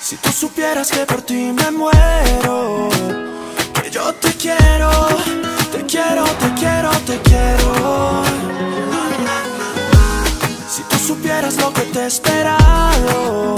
Si tú supieras que por ti me muero, que yo te quiero, te quiero, te quiero, te quiero. Si tú supieras lo que te he esperado,